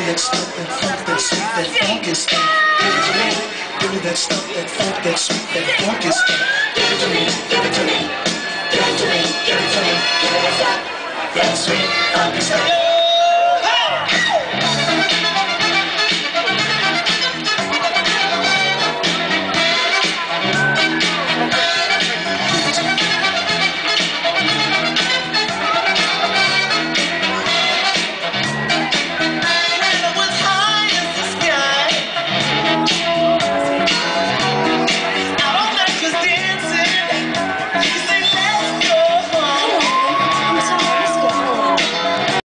that stuff, that funk, that sweet, that funky stuff. Give it to me. Give me that stuff, that funk, that sweet, that funky stuff. Give it to me. Give it to me. Give it to me. Give it to me. Give me that funk, that sweet, funky stuff.